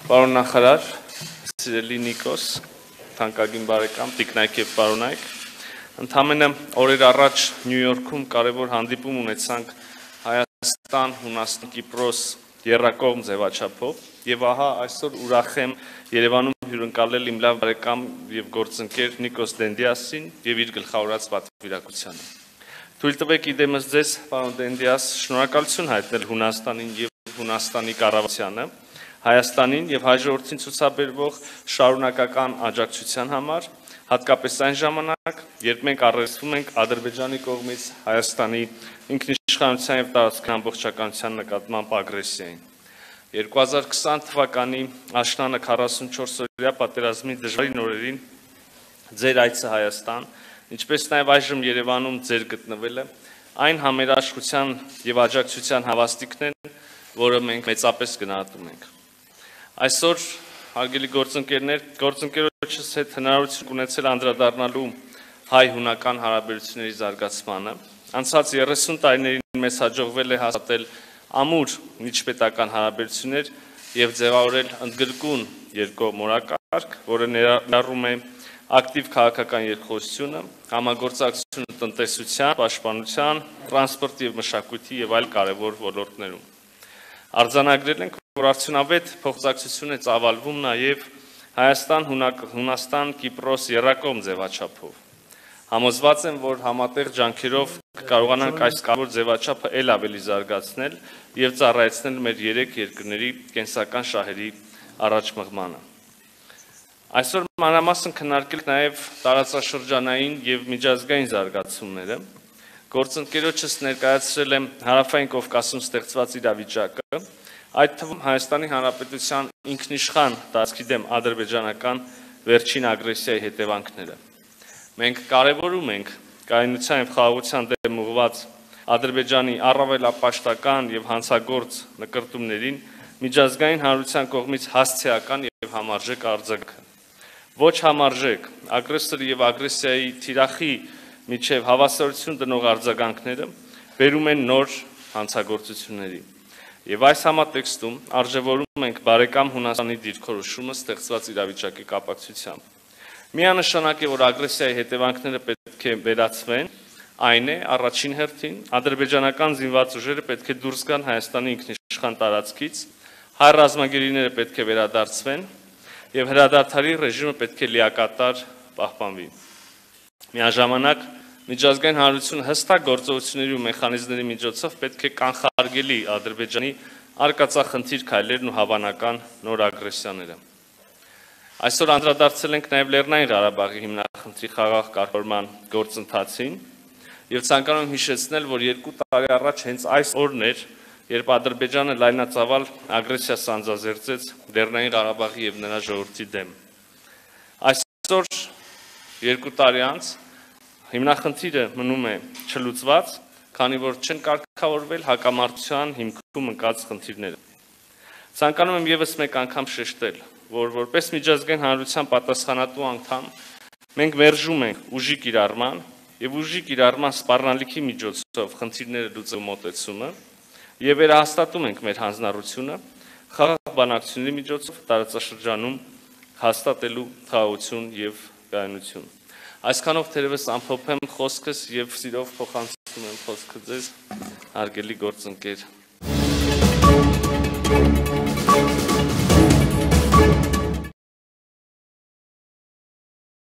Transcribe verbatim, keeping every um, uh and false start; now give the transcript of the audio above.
Պարոն նախարար, սիրելի Նիկոս, թանկագին բարեկամ, տիկնայք եւ պարոնայք, ընդամենը օրեր առաջ Նյու Յորքում կարևոր հանդիպում ունեցանք Հայաստան, Հունաստան, Կիպրոս եռակողմ ձևաչափով եւ ահա այսօր ուրախ եմ Երևանում հյուրընկալել իմ լավ բարեկամ եւ գործընկեր Նիկոս Դենդիասին եւ իր գլխավորած պատվիրակությանը։ Թույլ տվեք իդեմս ձեզ, պարոն Դենդիաս, շնորհակալություն հայտնել Հունաստանին եւ Հունաստանի կառավարությանը, Հայաստանին եւ հաջորդին ցուցաբերվող շարունակական աջակցության համար, հատկապես այն ժամանակ, երբ մենք առերեսվում ենք Ադրբեջանի կողմից Հայաստանի ինքնիշխանության եւ տարածքային ամբողջականության նկատմամբ ագրեսիային։ երկու հազար քսան թվականի աշնանը քառասունչորս-օրյա պատերազմի դժվարին օրերին ձեր այցը Հայաստան, ինչպես նաեւ այժմ Երևանում ձեր գտնվելը, այն համերաշխության եւ աջակցության հավաստիքն են, որը մենք մեծապես գնահատում ենք։ Այսօր, հարգելի գործընկերներ, գործընկերոջս հետ հնարավորություն ունեցել անդրադառնալու հայ-հունական հարաբերությունների զարգացմանը։ Անցած երեսուն տարիներին մեզ հաջողվել է հաստատել ամուր միջպետական հարաբերություններ եւ ձևավորել ընդգրկուն երկկողմ օրակարգ, որը ներառում է ակտիվ քաղաքական երկխոսությունը, համագործակցությունը տնտեսության, պաշտպանության, տրանսպորտի եւ մշակույթի եւ այլ կարեւոր ոլորտներում։ Արձանագրել ենք, որ արդյունավետ փոխզակցություն է ծավալվում նաև Հայաստան, Հունաստան, Կիպրոս եռակողմ ձևաչափով։ Համոզված եմ, որ համատեղ ջանքերով կկարողանանք այս կարևոր ձևաչափը ել ավելի զարգացնել եւ ծառայեցնել մեր երեք երկրների կենսական շահերի առաջմղմանը։ Այսօր մանրամասն քննարկել նաև տարածաշրջանային եւ միջազգային զարգացումները։ Գործընկերոջս ներկայացրել եմ Հարավային Կովկասում ստեղծված իրավիճակը, այդ թվում Հայաստանի Հանրապետության ինքնիշխան տարածքի դեմ ադրբեջանական վերջին ագրեսիայի հետևանքները։ Մենք կարևորում ենք կայունության եւ խաղաղության դեմ ուղղված Ադրբեջանի առավելապաշտական եւ հանցագործ նկրտումներին միջազգային հանրության կողմից հասցեական եւ համարժեք արձագանքը։ Ոչ համարժեք ագրեսորի եւ ագրեսիայի թիրախի միջև հավասարություն դնող արձագանքները բերում են նոր հանցագործությունների։ Եվ այս համատեքստում արժևորում ենք բարեկամ Հունաստանի դիրքորոշումը ստեղծված իրավիճակի կապակցությամբ։ Միանշանակ է, որ ագրեսիայի հետևանքները պետք է վերացվեն, այն է առաջին հերթին ադրբեջանական զինված ուժերը պետք է դուրս գան Հայաստանի ինքնիշխան տարածքից, հայ ռազմագերիները պետք է վերադարձվեն եւ հրադադարի ռեժիմը պետք է լիակատար պահպանվի։ Միաժամանակ միջազգային հանրությունը հստակ գործողությունների ու մեխանիզմների միջոցով պետք է կանխարգելի Ադրբեջանի արկածախնդիր քայլերն ու հավանական նոր ագրեսիաները։ Այսօր անդրադարձել ենք նաև Լեռնային Ղարաբաղի հիմնախնդրի խաղաղ կարգավորման գործընթացին եւ ցանկանում եմ հիշեցնել, որ երկու տարի առաջ հենց այս օրն էր, երբ Ադրբեջանը լայնածավալ ագրեսիա սանձազերծեց Լեռնային Ղարաբաղի եւ նրա ժողովրդի դեմ։ Այսօր երկու տարի անց հիմնախնդիրը մնում է չլուծված, քանի որ չեն կարգավորվել հակամարտության հիմքում ընկած խնդիրները։ Ցանկանում եմ եւս մեկ անգամ շեշտել, որ որպես միջազգային հանրության պատասխանատու անդամ մենք մերժում ենք ուժի կիրառման եւ ուժի կիրառման սպառնալիքի միջոցով խնդիրները լուծելու մոտեցումը եւ վերահաստատում ենք մեր հանձնառությունը խաղաղ բանակցությունների միջոցով տարածաշրջանում հաստատելու խաղաղություն եւ կայունություն։ Այսքանով թերևս ամփոփեմ խոսքս եւ սիրով փոխանցում եմ խոսքը ձեզ, հարգելի գործընկեր։